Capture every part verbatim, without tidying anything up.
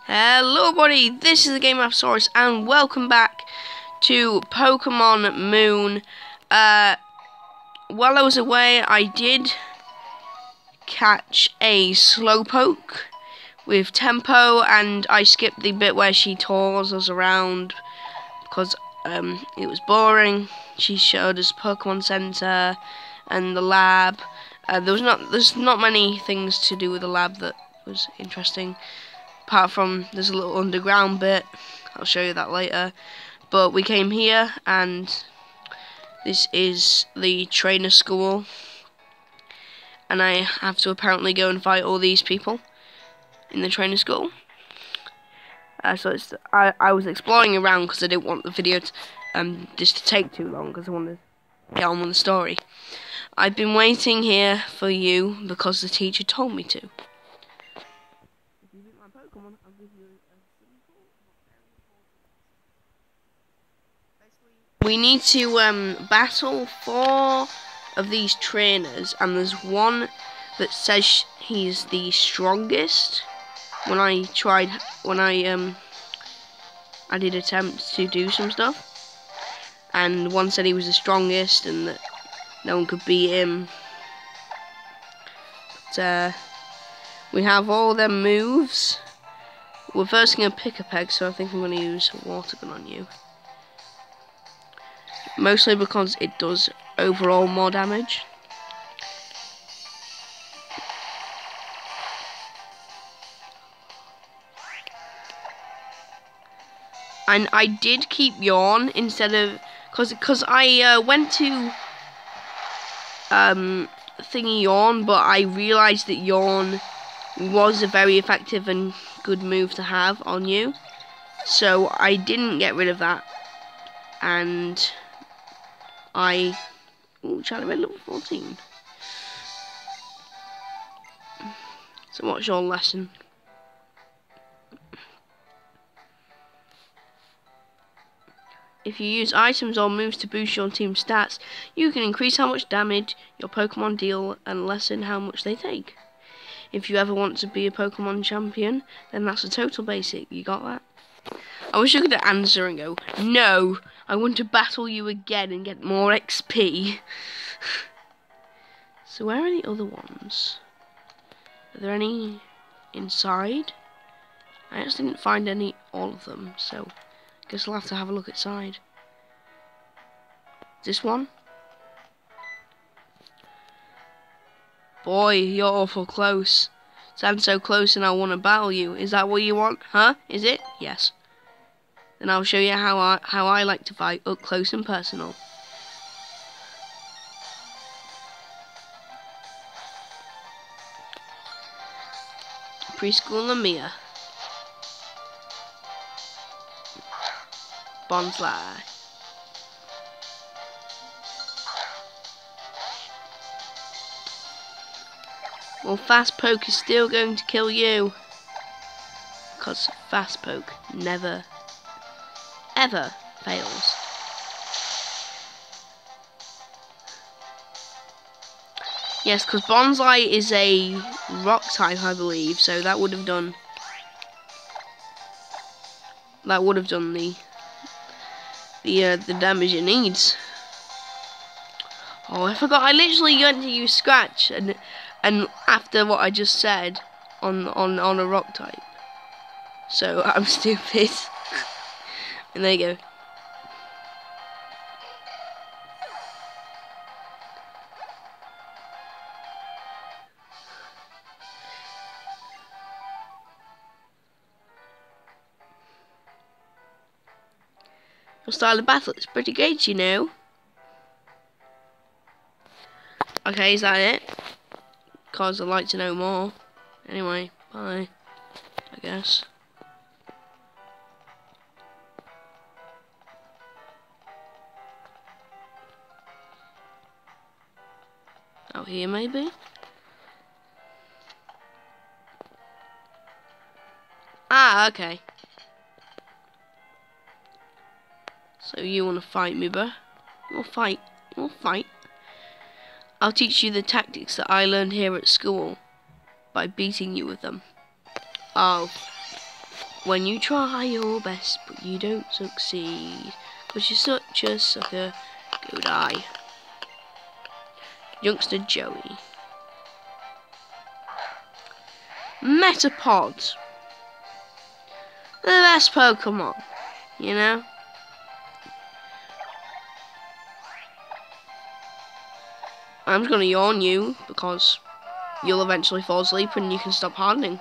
Hello buddy, this is the Game Apsaurus and welcome back to Pokemon Moon. Uh, while I was away, I did catch a Slowpoke with Tempo, and I skipped the bit where she tours us around because um, it was boring. She showed us Pokemon Center and the lab. Uh, there was not there's not many things to do with the lab that was interesting. Apart from there's a little underground bit, I'll show you that later. But we came here, and this is the trainer school, and I have to apparently go and fight all these people in the trainer school. Uh, so it's I I was exploring around because I didn't want the video to, um just to take too long, because I wanted to get on with the story. I've been waiting here for you because the teacher told me to. Pokemon, I'll give you a simple but very important lesson. We need to um, battle four of these trainers, and there's one that says he's the strongest. When I tried, when I um, I did attempt to do some stuff, and one said he was the strongest and that no one could beat him. But uh, we have all them moves. We're first going to pick a peg, so I think I'm going to use Water Gun on you. Mostly because it does overall more damage. And I did keep Yawn instead of... Because cause I uh, went to um, thingy Yawn, but I realised that Yawn was a very effective and good move to have on you, so I didn't get rid of that, and I ooh, Charlie Red level fourteen. So what's your lesson? If you use items or moves to boost your team's stats, you can increase how much damage your Pokemon deal and lessen how much they take. If you ever want to be a Pokemon champion, then that's a total basic. You got that? I wish I could answer and go, no, I want to battle you again and get more X P. So where are the other ones? Are there any inside? I just didn't find any, all of them, so I guess I'll have to have a look outside. This one? Boy, you're awful close. Stand so close and I want to battle you. Is that what you want? Huh? Is it? Yes. Then I'll show you how I, how I like to fight, up close and personal. Preschool Lamia. Bonsly. Well, Fast Poke is still going to kill you. Because Fast Poke never, ever fails. Yes, because Bonsly is a rock type, I believe, so that would have done... That would have done the... The, uh, the damage it needs. Oh, I forgot, I literally went to use Scratch, and... And after what I just said on on on a rock type, so I'm stupid. And there you go. Your style of battle is pretty great, you know. Okay, is that it? Because I'd like to know more. Anyway, bye, I guess. Out here, maybe? Ah, okay. So you want to fight me, bruh? We'll fight. We'll fight. I'll teach you the tactics that I learned here at school by beating you with them. Oh. When you try your best, but you don't succeed, 'cause you're such a sucker, go die. Youngster Joey. Metapod. The best Pokemon, you know? I'm just gonna yawn you, because you'll eventually fall asleep and you can stop hardening.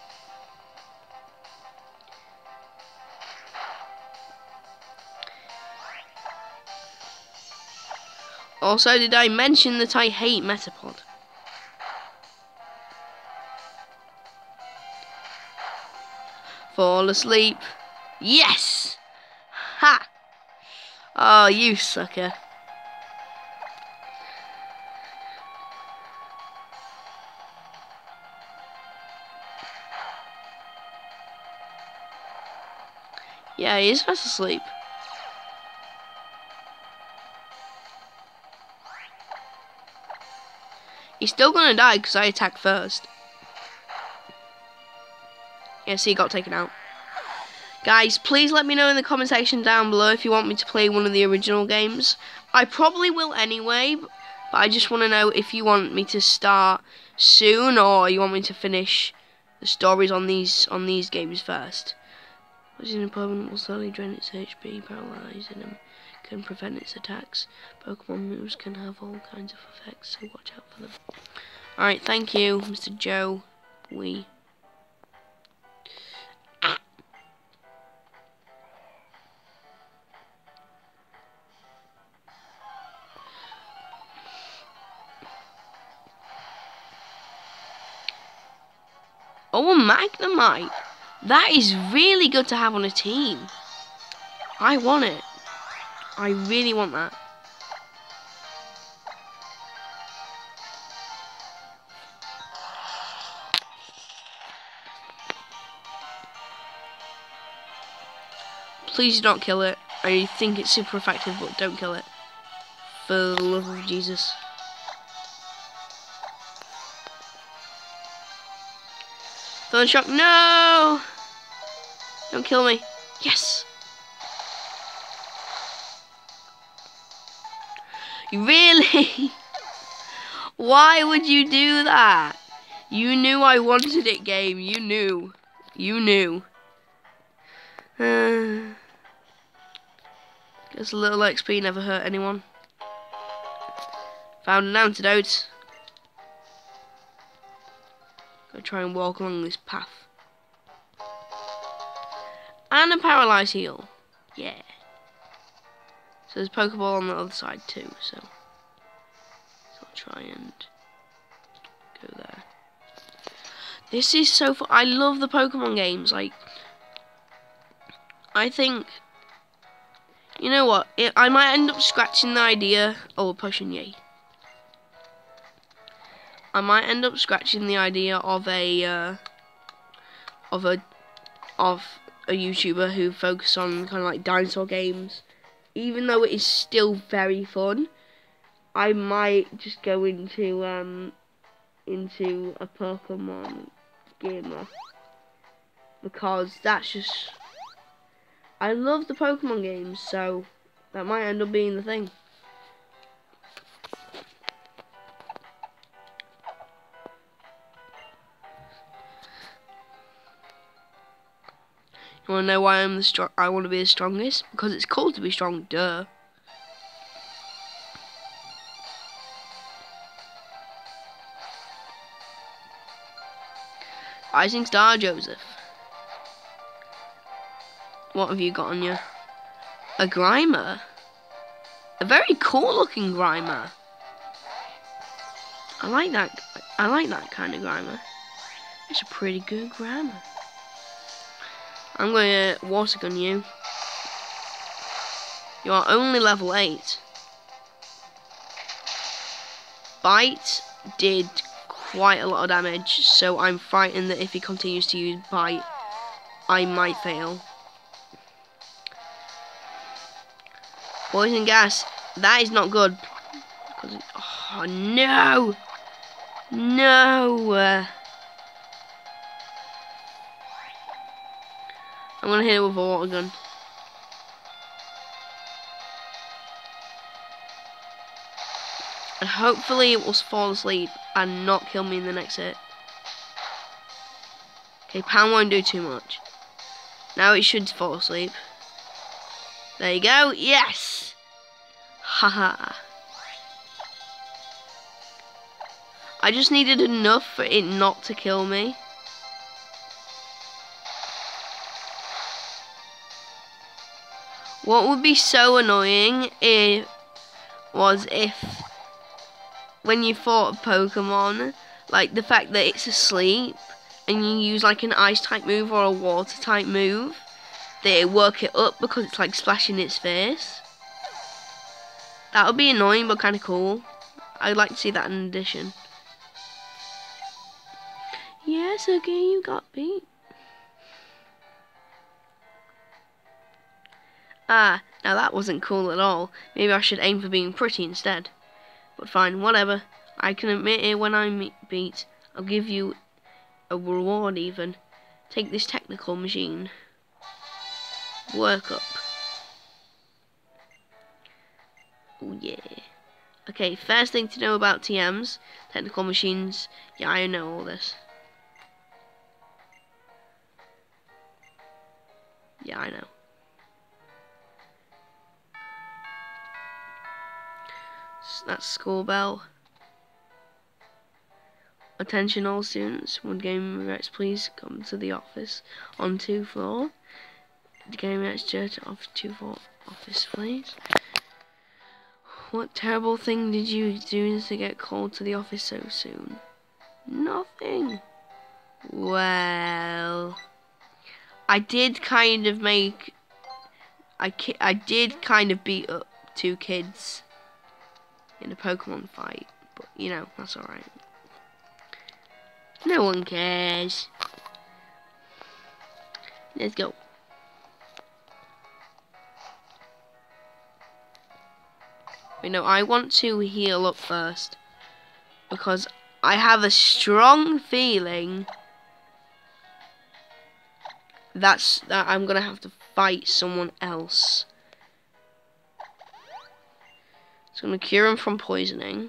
Also, did I mention that I hate Metapod? Fall asleep. Yes! Ha! Oh, you sucker. Yeah, he is fast asleep. He's still gonna die because I attacked first. Yeah, see, he got taken out. Guys, please let me know in the comment section down below if you want me to play one of the original games. I probably will anyway, but I just want to know if you want me to start soon or you want me to finish the stories on these on these games first. Losing an opponent will slowly drain its H P, paralyzing him, can prevent its attacks. Pokemon moves can have all kinds of effects, so watch out for them. Alright, thank you, Mister Joe. We. Oh, a Magnemite. That is really good to have on a team. I want it. I really want that. Please don't kill it. I think it's super effective, but don't kill it. For the love of Jesus. Thunder Shock, no! Don't kill me. Yes! Really? Why would you do that? You knew I wanted it, game. You knew. You knew. Uh, guess a little X P never hurt anyone. Found an antidote. Gotta try and walk along this path. And a paralyzed heal. Yeah. So there's a Pokeball on the other side too, so, so I'll try and go there. This is so fun. I love the Pokemon games. Like, I think, you know what? It, I might end up scratching the idea. Oh, a potion, yay! I might end up scratching the idea of a uh, of a of a YouTuber who focuses on kind of like dinosaur games. Even though it is still very fun, I might just go into um into a Pokemon gamer because that's just, I love the Pokemon games, so that might end up being the thing. You wanna know why I'm the strong? I want to be the strongest because it's cool to be strong. Duh. Rising Star, Joseph. What have you got on you? A Grimer. A very cool looking Grimer. I like that. I like that kind of Grimer. It's a pretty good Grimer. I'm going to water gun you. You are only level eight. Bite did quite a lot of damage, so I'm frightened that if he continues to use Bite, I might fail. Poison Gas, that is not good. Oh no! No! I'm gonna hit it with a water gun. And hopefully it will fall asleep and not kill me in the next hit. Okay, Pam won't do too much. Now it should fall asleep. There you go. Yes! Haha. I just needed enough for it not to kill me. What would be so annoying if was if when you fought a Pokemon, like the fact that it's asleep and you use like an ice type move or a water type move, that it work it up because it's like splashing its face. That would be annoying but kind of cool. I'd like to see that in addition. Yes, okay, you got beat. Ah, now that wasn't cool at all. Maybe I should aim for being pretty instead. But fine, whatever. I can admit it when I'm beat. I'll give you a reward even. Take this technical machine. Work up. Oh yeah. Okay, first thing to know about T Ms, technical machines. Yeah, I know all this. Yeah, I know. That's school bell. Attention all students. One game reps, please come to the office on two floor. The game reps church off two floor office, please. What terrible thing did you do to get called to the office so soon? Nothing. Well, I did kind of make. I ki I did kind of beat up two kids in a Pokemon fight, but you know, that's alright. No one cares. Let's go. You know, I want to heal up first because I have a strong feeling that's that I'm gonna have to fight someone else. So I'm gonna cure him from poisoning.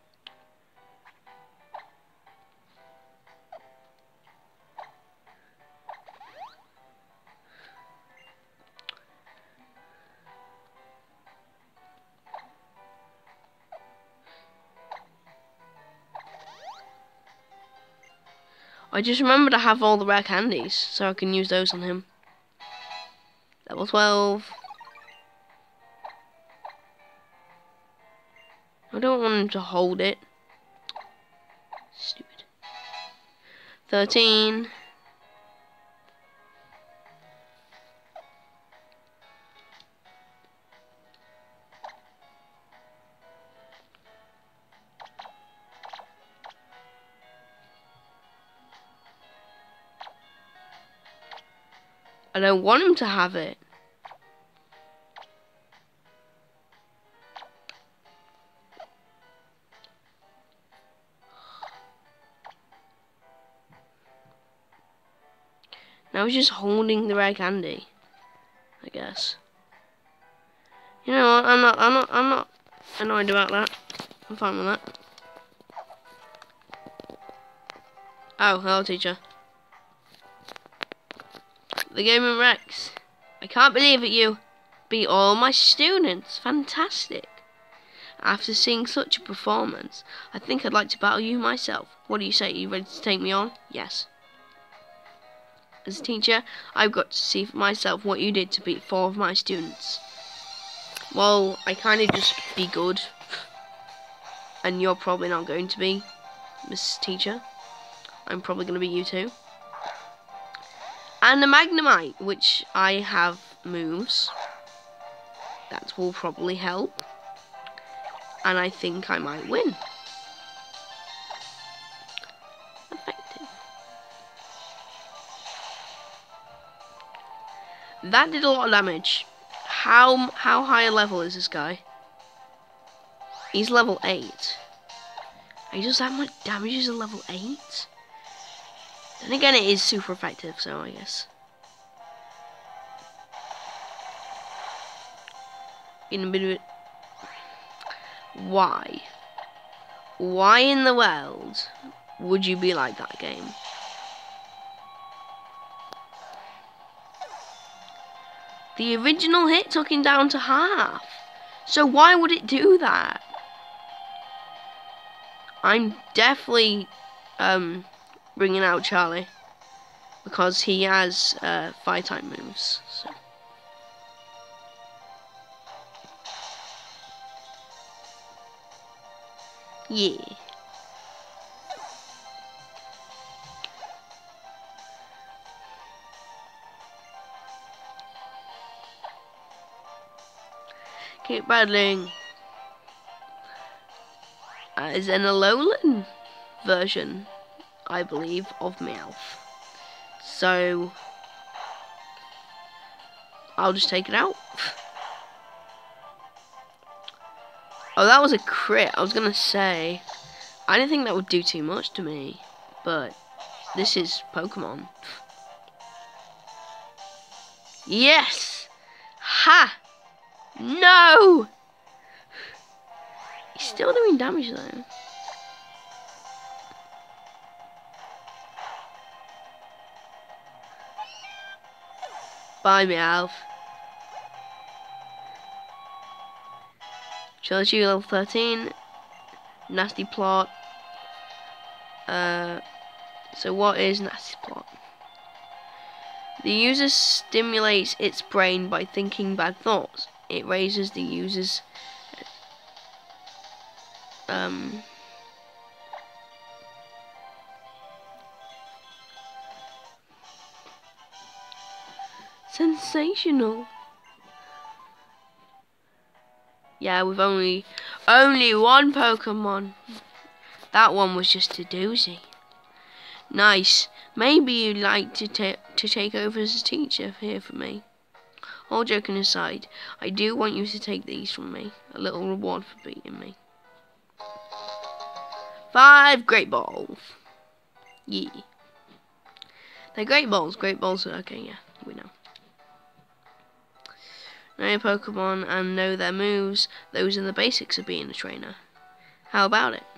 I just remembered I have all the rare candies, so I can use those on him. Level twelve. I don't want him to hold it. Stupid. thirteen. I don't want him to have it. Now he's just holding the rare candy, I guess. You know what? I'm not. I'm not. I'm not annoyed about that. I'm fine with that. Oh, hello, teacher. The Game and Rex. I can't believe it, you beat all my students. Fantastic. After seeing such a performance, I think I'd like to battle you myself. What do you say? Are you ready to take me on? Yes. As a teacher, I've got to see for myself what you did to beat four of my students. Well, I kind of just be good. And you're probably not going to be, Miss Teacher. I'm probably going to be you too. And the Magnemite, which I have moves. That will probably help. And I think I might win. Effective. That did a lot of damage. How how high a level is this guy? He's level eight. He does that much damage as a level eight? Then again, it is super effective, so I guess. in a bit of it. Why? Why in the world would you be like that game? The original hit took him down to half. So why would it do that? I'm definitely um, bringing out Charlie. Because he has uh, fire type moves. So. Yeah. Keep battling. Uh, is an Alolan version, I believe, of Meowth. So I'll just take it out. Oh, that was a crit. I was gonna say, I didn't think that would do too much to me, but this is Pokemon. Yes! Ha! No! He's still doing damage though. Bye, Meowth. Trilogy level thirteen. Nasty Plot. Uh, so what is Nasty Plot? The user stimulates its brain by thinking bad thoughts. It raises the user's um, sensational. Yeah, we've only only one Pokemon. That one was just a doozy. Nice. Maybe you'd like to ta to take over as a teacher here for me. All joking aside, I do want you to take these from me. A little reward for beating me. Five Great Balls. Yeah. They're Great Balls. Great Balls. Okay, yeah, we know. Know your Pokemon and know their moves. Those are the basics of being a trainer. How about it?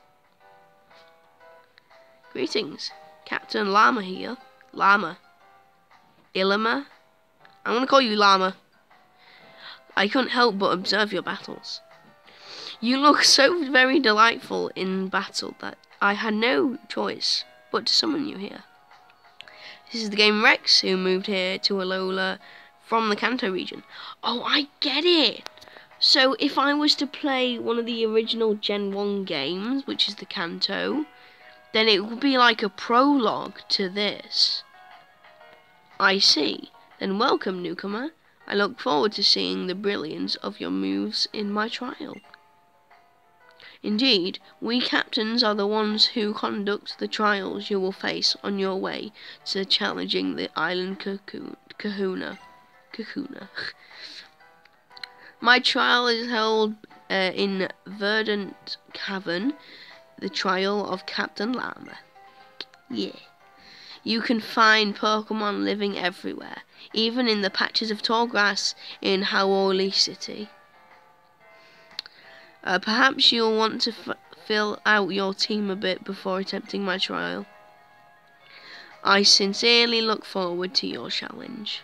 Greetings. Captain Llama here. Llama. Ilima? I'm going to call you Llama. I couldn't help but observe your battles. You look so very delightful in battle that I had no choice but to summon you here. This is the game Rex, who moved here to Alola from the Kanto region. Oh, I get it! So if I was to play one of the original Gen one games, which is the Kanto, then it would be like a prologue to this. I see. Then welcome, newcomer. I look forward to seeing the brilliance of your moves in my trial. Indeed, we captains are the ones who conduct the trials you will face on your way to challenging the island Kahuna. Kahuna. My trial is held uh, in Verdant Cavern, the trial of Captain Llama. Yeah. You can find Pokemon living everywhere, even in the patches of tall grass in Hau'oli City. Uh, perhaps you'll want to f fill out your team a bit before attempting my trial. I sincerely look forward to your challenge.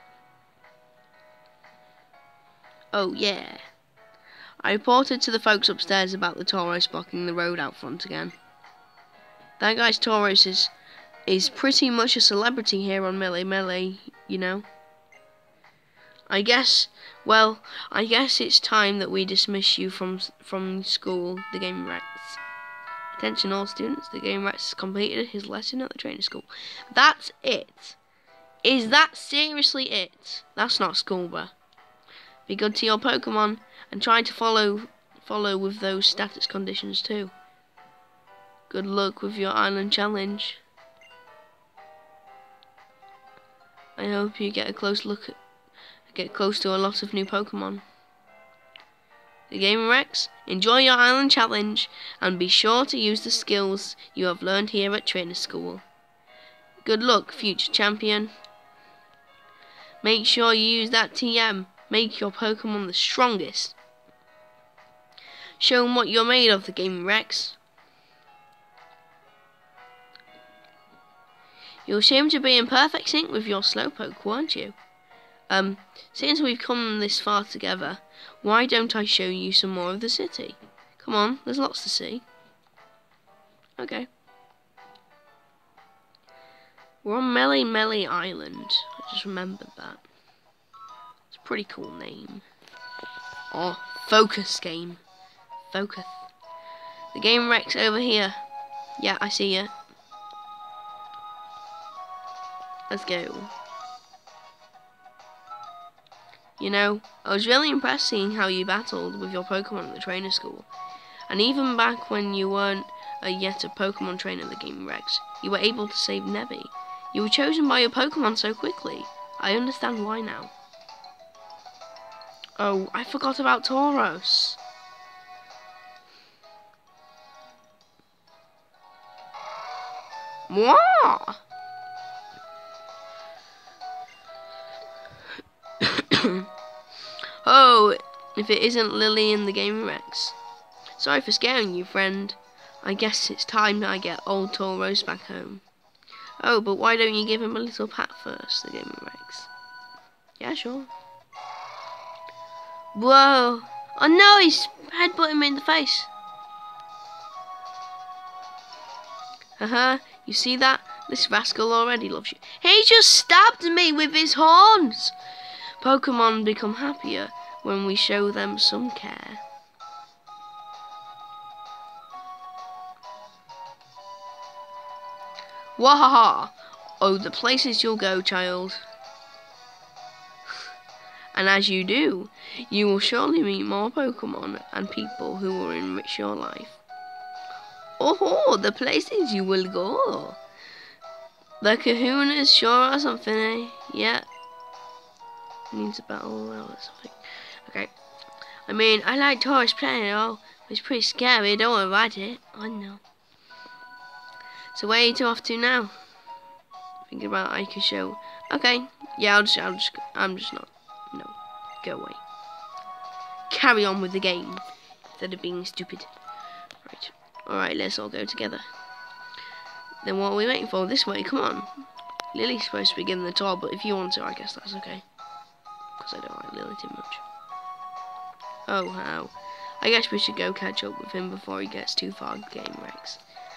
Oh yeah. I reported to the folks upstairs about the Tauros blocking the road out front again. That guy's Tauros is, is pretty much a celebrity here on Melee Melee, you know. I guess, well, I guess it's time that we dismiss you from from school, the Game Rex. Attention all students, the Game Rex has completed his lesson at the training school. That's it. Is that seriously it? That's not school, bruh. Be good to your Pokemon and try to follow follow with those status conditions too. Good luck with your island challenge. I hope you get a close look at, get close to a lot of new Pokemon. The Game Rex, enjoy your island challenge and be sure to use the skills you have learned here at trainer school. Good luck, future champion. Make sure you use that T M make your Pokemon the strongest. Show them what you're made of, the Game Rex. You seem to be in perfect sync with your Slowpoke, weren't you? Um, since we've come this far together, why don't I show you some more of the city? Come on, there's lots to see. Okay. We're on Melee Melee Island. I just remembered that. It's a pretty cool name. Or Focus Game. Focus. The Game Rex over here. Yeah, I see you. Let's go. You know, I was really impressed seeing how you battled with your Pokemon at the trainer school. And even back when you weren't uh, yet a Pokemon trainer in the Game Rex, you were able to save Nebby. You were chosen by your Pokemon so quickly. I understand why now. Oh, I forgot about Tauros. Mwah! Oh, if it isn't Lily in the Game Rex. Sorry for scaring you, friend. I guess it's time I get old Tauros back home. Oh, but why don't you give him a little pat first, the Game Rex? Yeah, sure. Whoa! Oh no, he's headbutting me in the face. Haha, you see that? This rascal already loves you. He just stabbed me with his horns! Pokemon become happier when we show them some care. Wahaha! Oh, the places you'll go, child. And as you do, you will surely meet more Pokemon and people who will enrich your life. Oh, the places you will go. The Kahunas sure are something, eh? Yeah. Needs a battle or something. Okay. I mean, I like Tauros Planet, oh, it's pretty scary, don't worry about it. I know. So where are you two off to now? Thinking about Ica Show. Okay. Yeah, I'll just, I'll just, I'm just not. No. Go away. Carry on with the game instead of being stupid. Right. Alright, let's all go together. Then what are we waiting for? This way, come on. Lily's supposed to be giving the tour, but if you want to, I guess that's okay. Because I don't like Lily too much. Oh, how. I guess we should go catch up with him before he gets too far, Game Rex.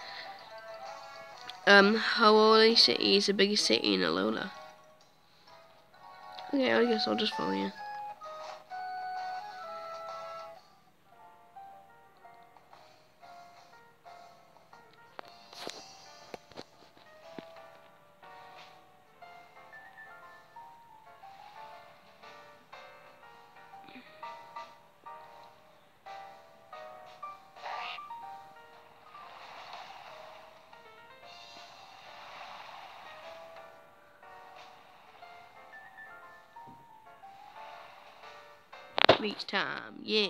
Um, Hau'oli City is the biggest city in Alola. Okay, I guess I'll just follow you. Reach time, yeah.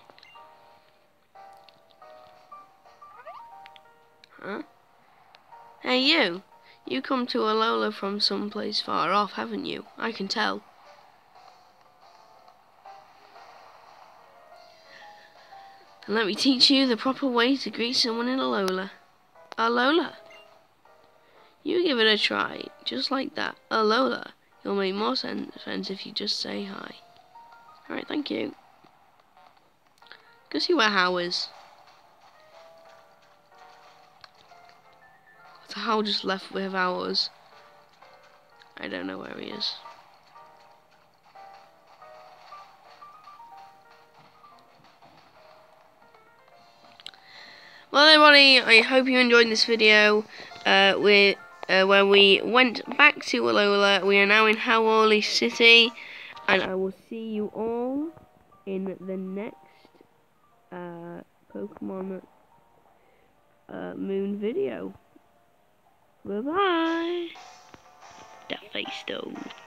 Huh? Hey you, you come to Alola from someplace far off, haven't you? I can tell. And let me teach you the proper way to greet someone in Alola. Alola. You give it a try, just like that. Alola. You'll make more sense if you just say hi. Alright, thank you. Go see where Hau is. So Hau just left with ours. I don't know where he is. Well everybody, I hope you enjoyed this video uh, with, uh, where we went back to Alola. We are now in Hau'oli City. And I will see you all in the next uh, Pokemon uh, Moon video. Bye bye. That face though.